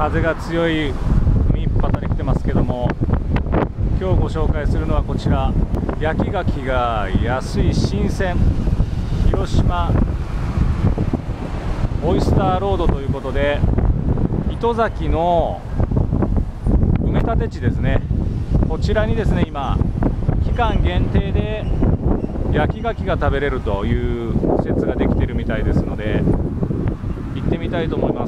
風が強い海っ端に来てますけども、今日ご紹介するのはこちら、焼き牡蠣が安い新鮮広島オイスターロードということで、糸崎の埋め立て地ですね、こちらにですね、今期間限定で焼き牡蠣が食べれるという施設ができているみたいですので、行ってみたいと思います。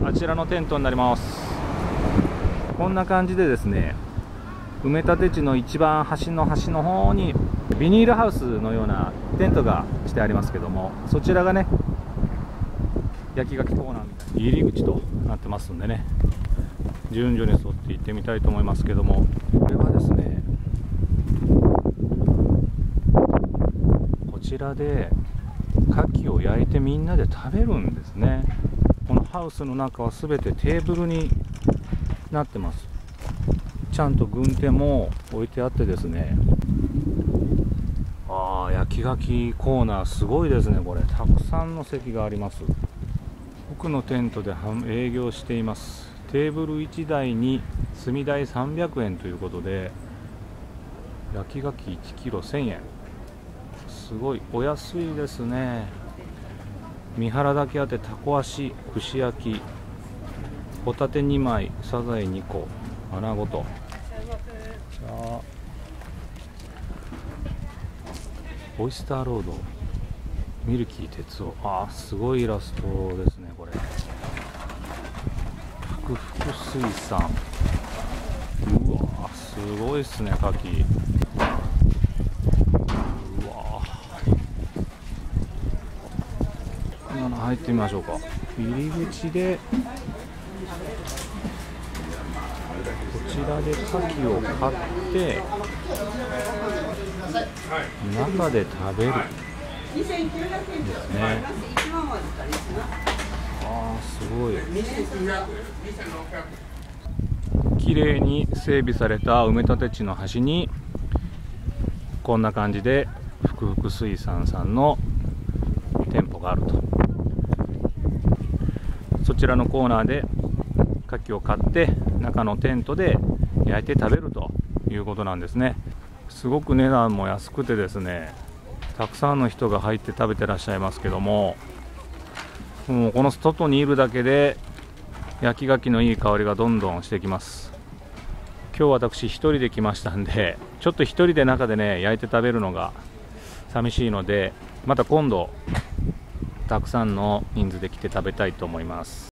あちらのテントになります。こんな感じでですね、埋め立て地の一番端の端の方にビニールハウスのようなテントがしてありますけども、そちらがね焼き牡蠣コーナーみたいな入り口となってますんでね、順序に沿って行ってみたいと思いますけども、これはですね、こちらで牡蠣を焼いてみんなで食べるんですね。このハウスの中は全てテーブルになってます。ちゃんと軍手も置いてあってですね、焼き牡蠣コーナーすごいですね。これたくさんの席があります。奥のテントで営業しています。テーブル1台に炭代300円ということで、焼き牡蠣1キロ1000円、すごいお安いですね。三原だけあって、タコ足、串焼き、ホタテ2枚、サザエ2個、穴子と、じゃあオイスターロード、ミルキー哲夫、すごいイラストですね。これ福福水産、うわすごいですね。牡蠣、うわ今の入ってみましょうか。入り口でこちらで牡蠣を買って中で食べるですね。すごい綺麗に整備された埋め立て地の端にこんな感じで福福水産さんの店舗があると。そちらのコーナーで牡蠣を買って中のテントで焼いて食べるということなんですね。すごく値段も安くてですね、たくさんの人が入って食べてらっしゃいますけども、もうこの外にいるだけで焼き牡蠣のいい香りがどんどんしてきます。今日私一人で来ましたんで、ちょっと一人で中でね焼いて食べるのが寂しいので、また今度たくさんの人数で来て食べたいと思います。